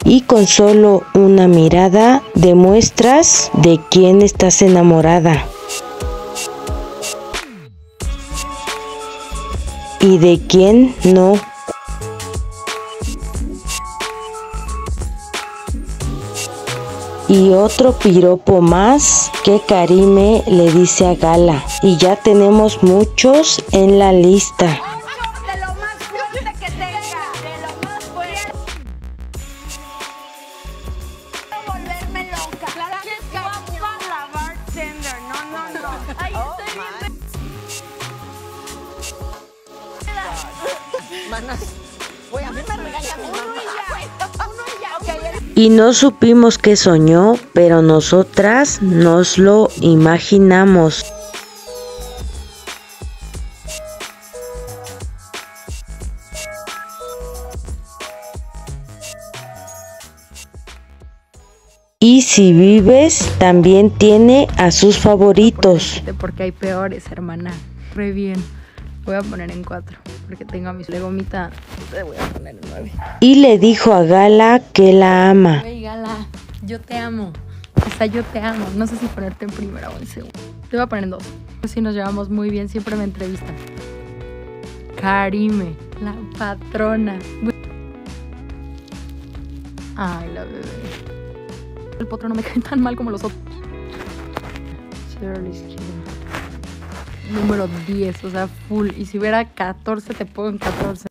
y con solo una mirada demuestras de quién estás enamorada y de quién no. Y otro piropo más que Karime le dice a Gala, y ya tenemos muchos en la lista. De lo más fuerte que tenga, de lo más fuerte. Quiero volverme loca. Claro que es guapa la bartender. No. Ay, estoy bien. Manas, güey, a mí me regaña mi mamá. Y no supimos qué soñó, pero nosotras nos lo imaginamos. Y si vives, también tiene a sus favoritos. Porque hay peores, hermana. Re bien. Voy a poner en 4, porque tengo a mis legomita. Te voy a poner en 9. Y le dijo a Gala que la ama. Hey, Gala, yo te amo. O sea, yo te amo. No sé si ponerte en primera o en segunda. Te voy a poner en 2. Sí, nos llevamos muy bien. Siempre me entrevistan. Karime, la patrona. Ay, la bebé. El potro no me cae tan mal como los otros. Número 10, o sea, full. Y si hubiera 14, te pongo en 14.